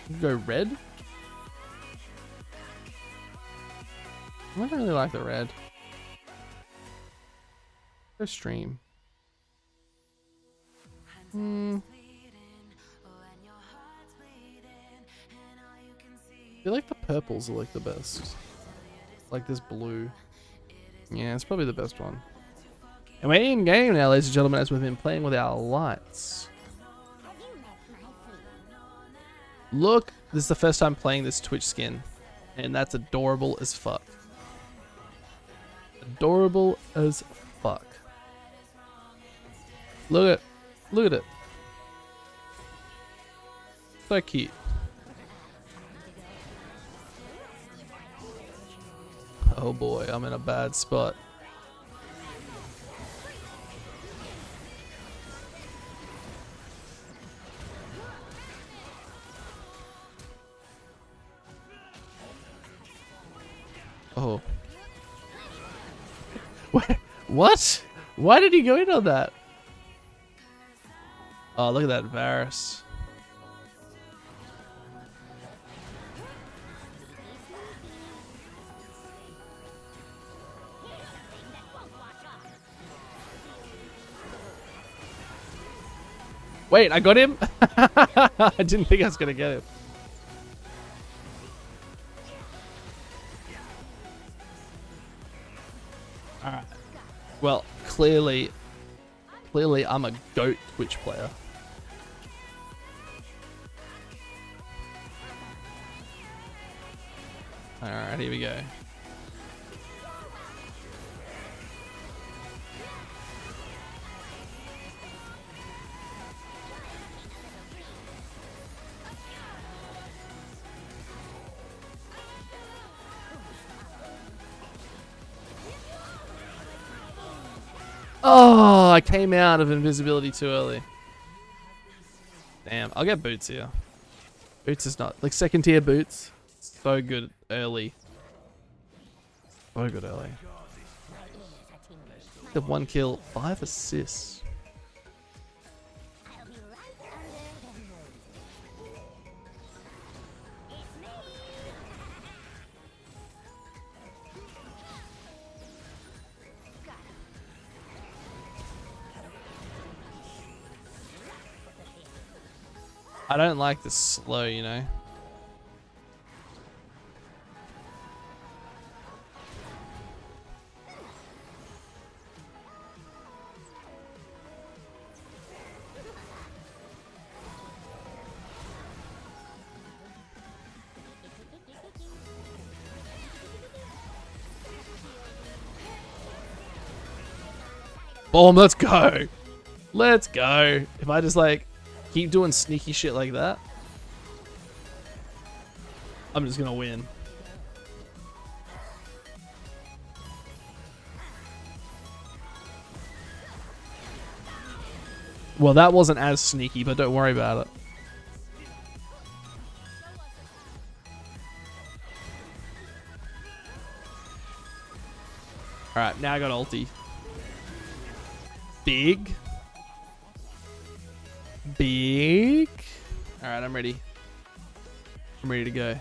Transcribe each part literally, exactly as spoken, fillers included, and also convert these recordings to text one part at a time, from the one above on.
Go red. I don't really like the red. Go stream. Hmm. I feel like the purples are like the best. Like this blue. Yeah, it's probably the best one. And we're in game now, ladies and gentlemen, as we've been playing with our lights. Look, this is the first time playing this Twitch skin. And that's adorable as fuck. Adorable as fuck. Look at it. Look at it. So cute. Oh boy, I'm in a bad spot. Oh. What? Why did he go in on that? Oh, look at that Varus. Wait, I got him? I didn't think I was gonna get him. Alright. Well, clearly, clearly I'm a GOAT Twitch player. Alright, here we go. Oh, I came out of invisibility too early. Damn, I'll get boots here. Boots is not like second tier boots. So good early. So good early. The one kill, five assists. I don't like the slow, you know. Boom, let's go. Let's go. If I just like keep doing sneaky shit like that, I'm just gonna win. Well, that wasn't as sneaky, but don't worry about it. Alright, now I got ulti. Big. Big. Alright, I'm ready. I'm ready to go.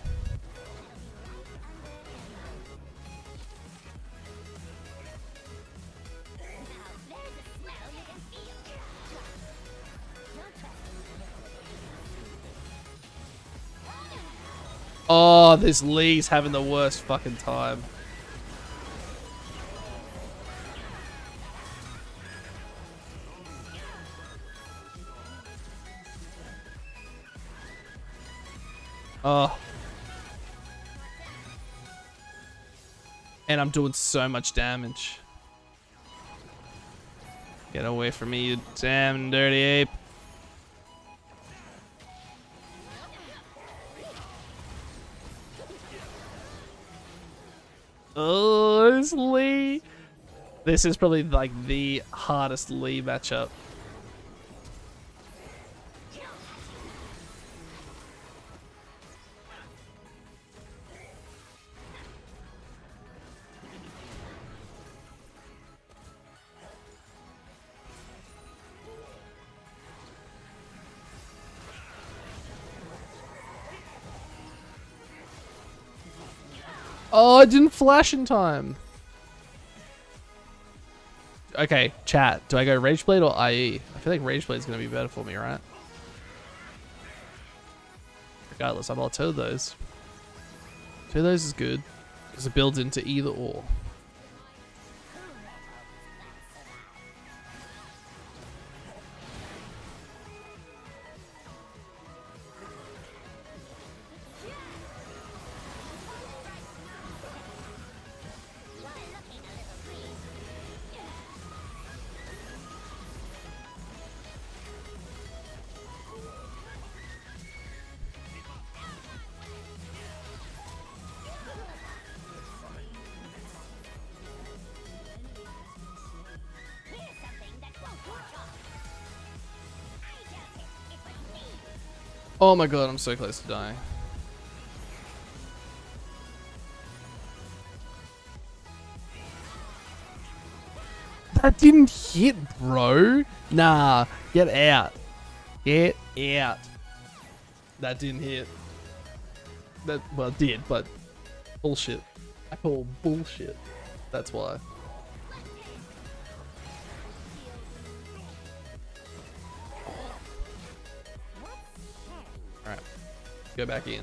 Oh, this Lee's having the worst fucking time. Oh. And I'm doing so much damage. Get away from me, you damn dirty ape. Oh, this Lee. This is probably like the hardest Lee matchup. Oh, I didn't flash in time. Okay, chat. Do I go Rage Blade or I E? I feel like Rage Blade is going to be better for me, right? Regardless, I've all two of those. Two of those is good because it builds into either or. Oh my god, I'm so close to dying. That didn't hit, bro. Nah, get out. Get out. That didn't hit. That, well, it did, but bullshit. I call bullshit. That's why. Alright. Go back in.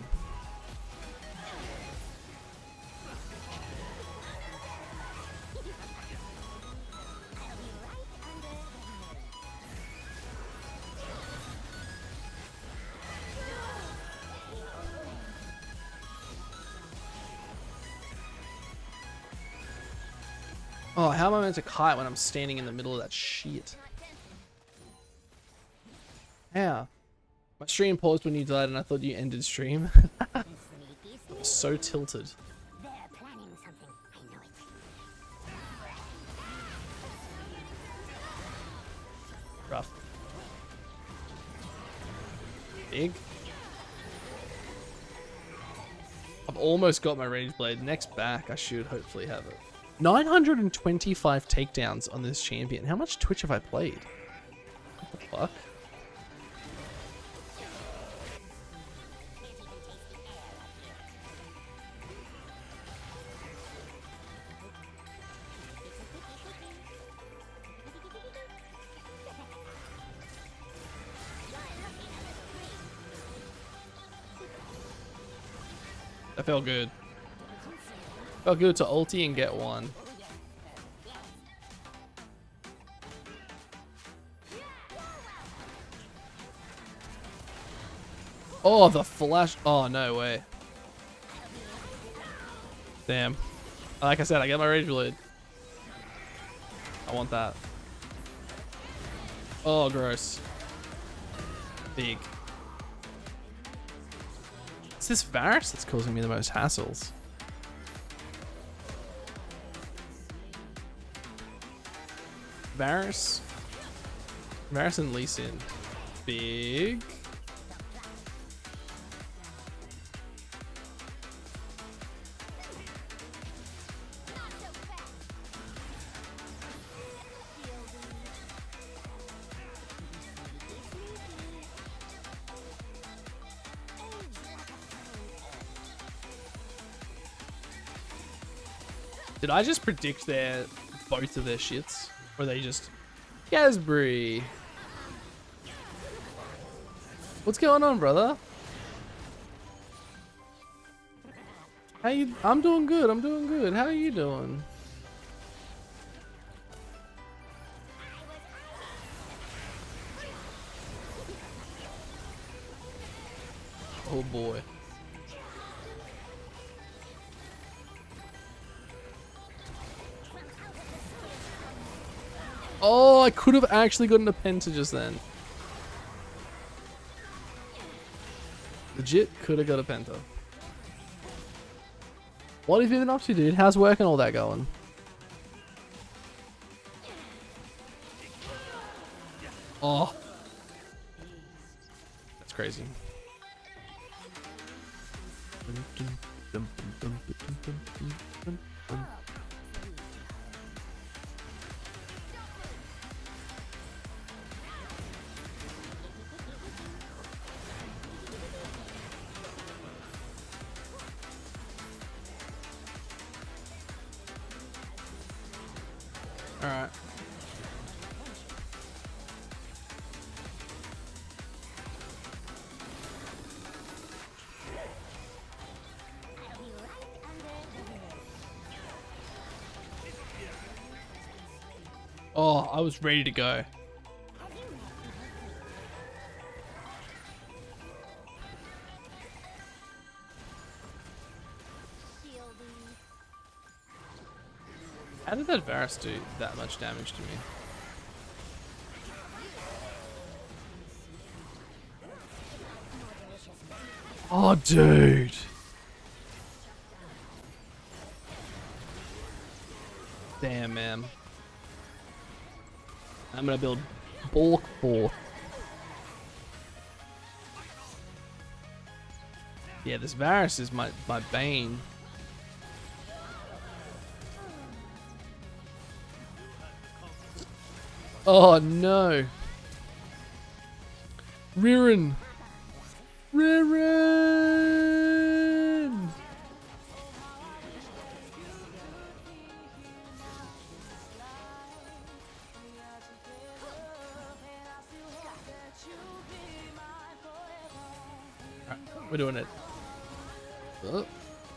Oh, how am I meant to kite when I'm standing in the middle of that shit? How? My stream paused when you died and I thought you ended stream. I was so tilted. Rough. Big. I've almost got my Rage Blade. Next back, I should hopefully have it. nine hundred twenty-five takedowns on this champion. How much Twitch have I played? What the fuck? That felt good. Felt good to ulti and get one. Oh, the flash. Oh, no way. Damn. Like I said, I got my Rage Blade. I want that. Oh, gross. Big. It's this Varus that's causing me the most hassles. Varus. Varus and Lee Sin. Big. Did I just predict their both of their shits? Or are they just Gasbury? What's going on, brother? How you? I'm doing good. I'm doing good. How are you doing? Oh boy. Oh, I could have actually gotten a penta just then. Legit could have got a penta. What have you been up to, dude? How's work and all that going? Oh. That's crazy. Alright. Oh, I was ready to go. How did that Varus do that much damage to me? Oh, dude. Damn, man. I'm gonna build bulk forth. Yeah, this Varus is my, my bane. Oh no. Ririn. Ririn. Right, we're doing it. Oh.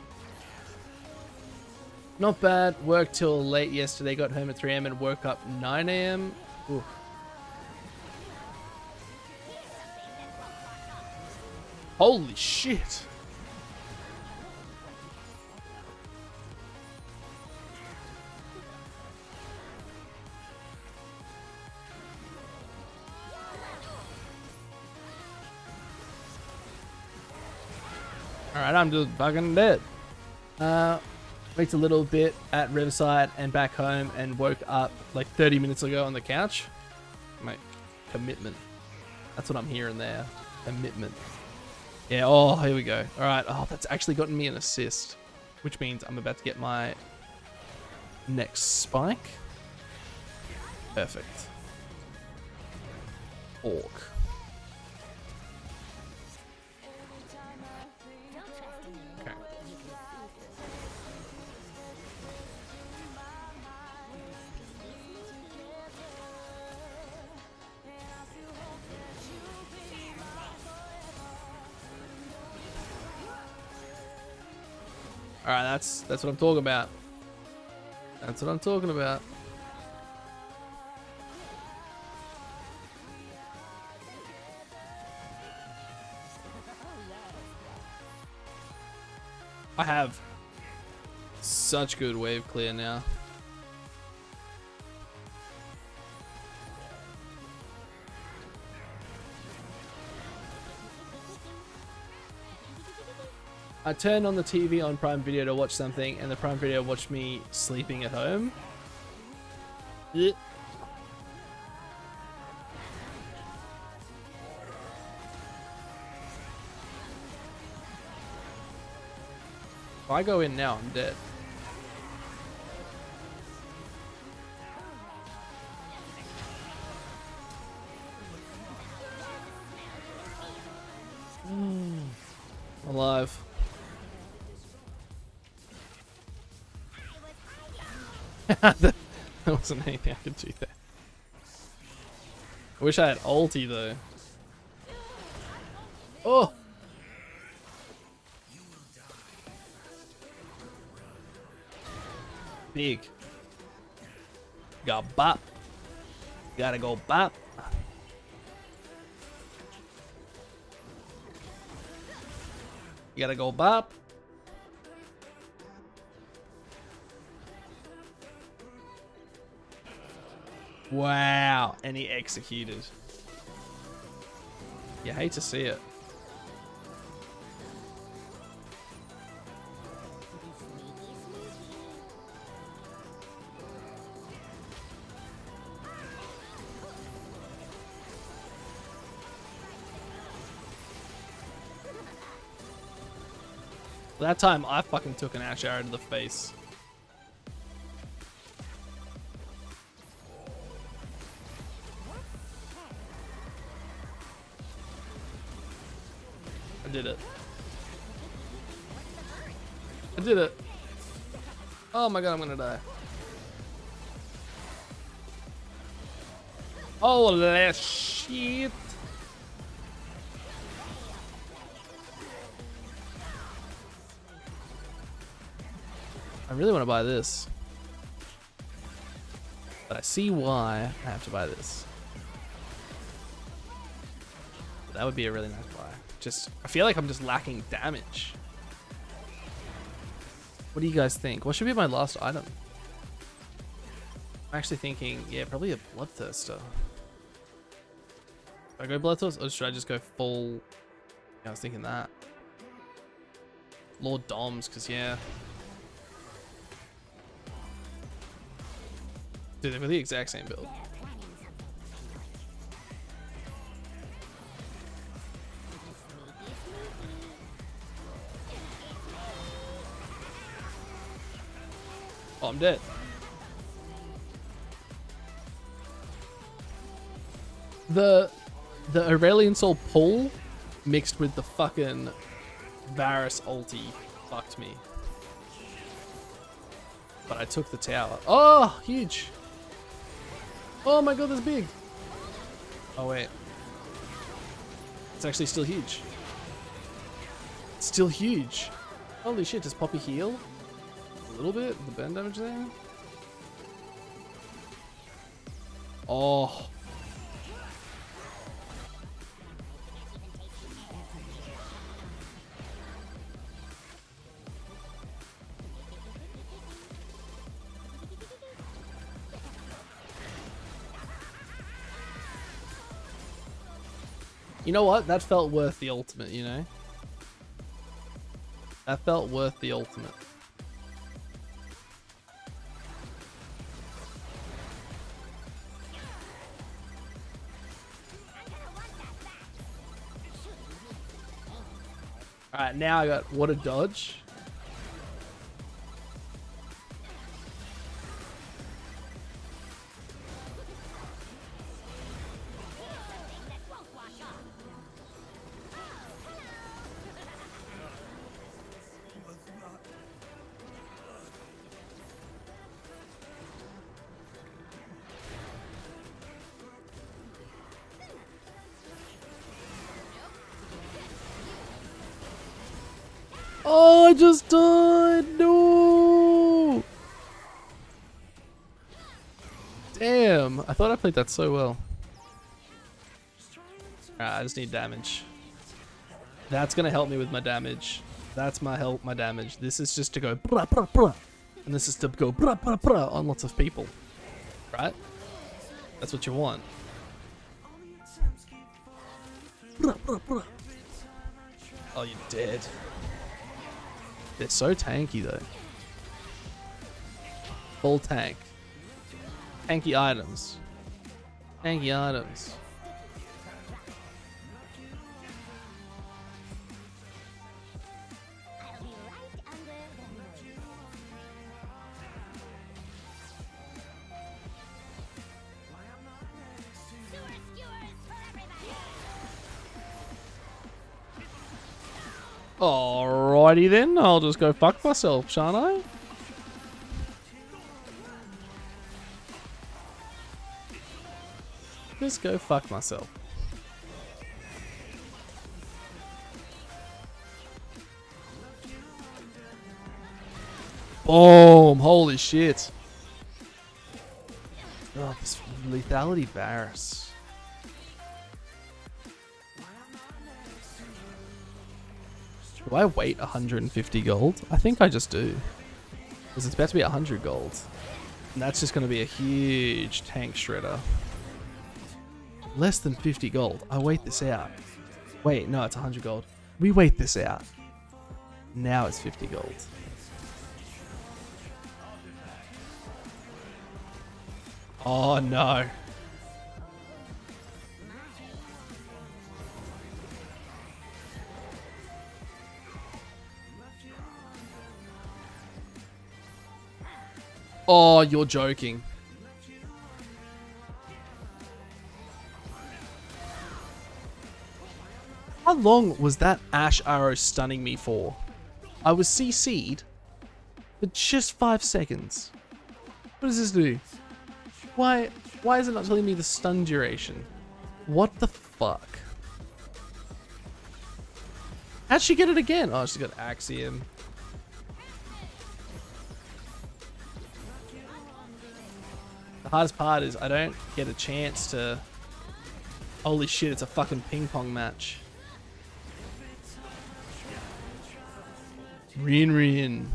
Not bad. Worked till late yesterday. Got home at three A M and woke up nine A M Ooh. Holy shit. Alright, I'm just fucking dead. Uh, Waked a little bit at Riverside and back home and woke up like thirty minutes ago on the couch. Mate, commitment. That's what I'm hearing there. Commitment. Yeah, oh, here we go. Alright, oh, that's actually gotten me an assist. Which means I'm about to get my next spike. Perfect. Orc. Okay. Alright, that's that's what I'm talking about. That's what I'm talking about. I have such good wave clear now. I turned on the T V on Prime Video to watch something, and the Prime Video watched me sleeping at home. Yeah. If I go in now, I'm dead. Mm. Alive. There wasn't anything I could do there. I wish I had ulti though. Oh! Big. Got bop. Gotta go bop. You gotta go bop. Wow, and he executed. You hate to see it. That time I fucking took an Ash arrow to the face. I did it. I did it. Oh my god, I'm gonna die. Holy shit. I really want to buy this. But I see why I have to buy this. That would be a really nice buy. Just, I feel like I'm just lacking damage. What do you guys think? What should be my last item? I'm actually thinking, yeah, probably a Bloodthirster. Should I go Bloodthirster or should I just go full? Yeah, I was thinking that. Lord Doms, because yeah. Dude, they've got the exact same build. Oh, I'm dead. The the Aurelian Soul pull mixed with the fucking Varus ulti fucked me. But I took the tower. Oh, huge. Oh my god, that's big. Oh wait. It's actually still huge. It's still huge. Holy shit, does Poppy heal? A little bit, the burn damage there. Oh. You know what? That felt worth the ultimate, you know? That felt worth the ultimate. Alright, now I got what a dodge. Oh, I just died! No! Damn, I thought I played that so well. Alright, I just need damage. That's gonna help me with my damage. That's my help, my damage. This is just to go brah, brah, brah. And this is to go brah, brah, brah on lots of people. Right? That's what you want. Brah, brah, brah. Oh, you're dead. They're so tanky though. Full tank. Tanky items. Tanky items. Alrighty then, I'll just go fuck myself, shan't I? Just go fuck myself. Boom! Holy shit. Oh, this lethality Varus. Do I wait one hundred fifty gold? I think I just do. Because it's about to be one hundred gold. And that's just going to be a huge tank shredder. Less than fifty gold. I wait this out. Wait, no, it's one hundred gold. We wait this out. Now it's fifty gold. Oh no. Oh, you're joking. How long was that Ash arrow stunning me for? I was C C'd for just five seconds. What does this do? Why? Why is it not telling me the stun duration? What the fuck? How'd she get it again? Oh, she's got Axiom. The hardest part is I don't get a chance to... Holy shit, it's a fucking ping pong match. Rin Rin.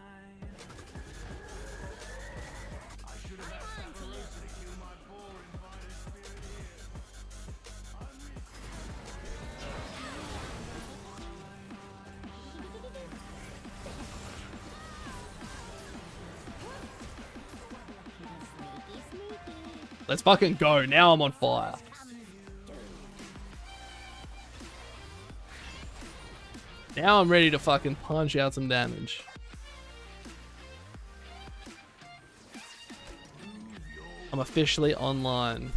Let's fucking go. Now I'm on fire. Now I'm ready to fucking punch out some damage. I'm officially online.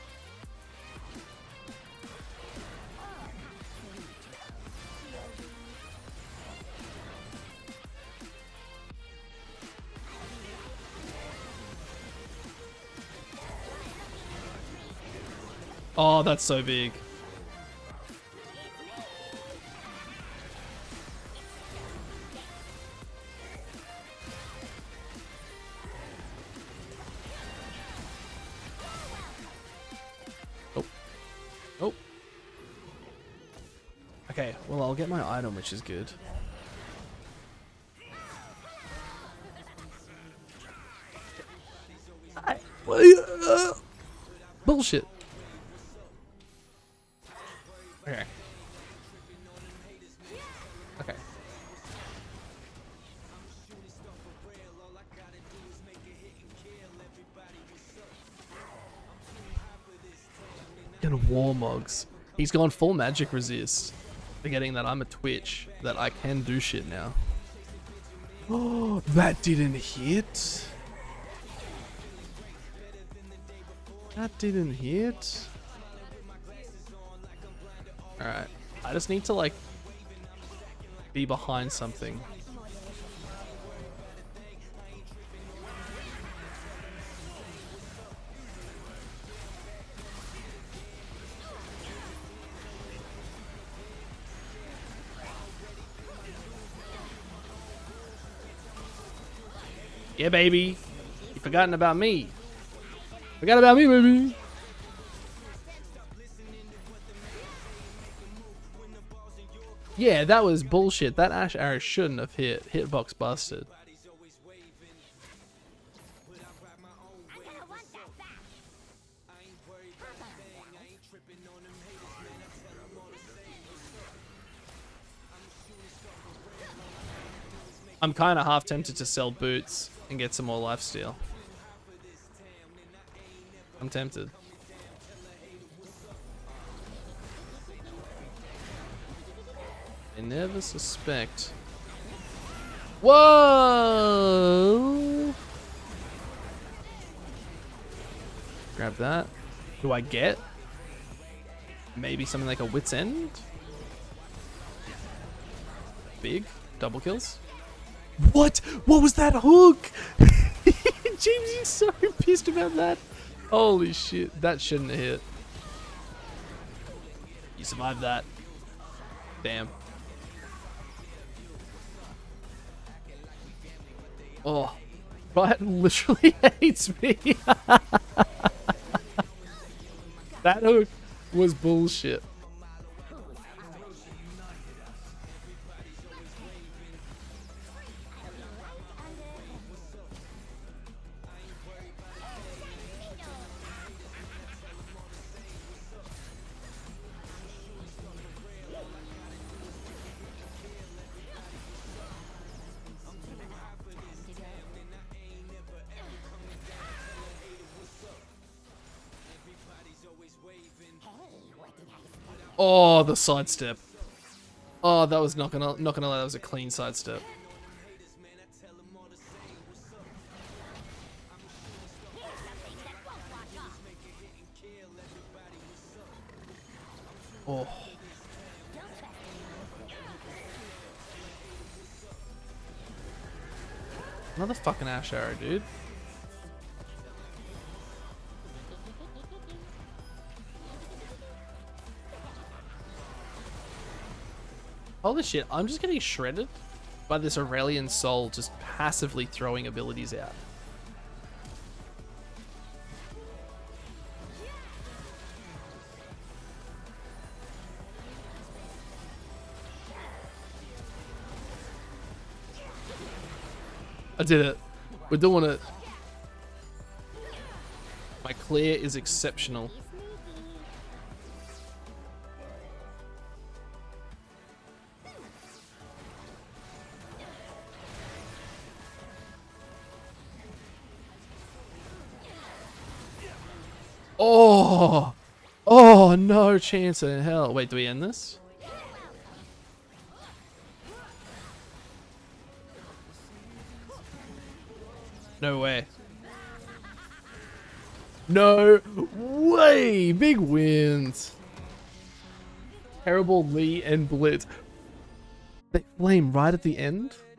Oh, that's so big. Oh. Oh. Okay, well, I'll get my item, which is good. I, uh, bullshit. Okay. Okay. Gonna Warmogs. He's gone full magic resist. Forgetting that I'm a Twitch, that I can do shit now. Oh, that didn't hit. That didn't hit. Alright, I just need to like be behind something. Yeah, baby. You forgotten about me. Forgot about me, baby. Yeah, that was bullshit. That Ash arrow shouldn't have hit. Hitbox busted. I'm kind of half tempted to sell boots and get some more lifesteal. I'm tempted. I never suspect. Whoa! Grab that. Do I get? Maybe something like a wit's end? Big. Double kills. What? What was that hook? James is so pissed about that. Holy shit. That shouldn't have hit. You survived that. Damn. Oh, Brian literally hates me. That hook was bullshit. Oh, the sidestep. Oh, that was not gonna not gonna lie, that was a clean sidestep. Oh. Another fucking Ash arrow, dude. Holy shit, I'm just getting shredded by this Aurelian Soul just passively throwing abilities out. I did it. We're doing it. My clear is exceptional. Oh! Oh, no chance in hell. Wait, do we end this? No way. No way! Big wins. Terrible Lee and Blitz. They flame right at the end?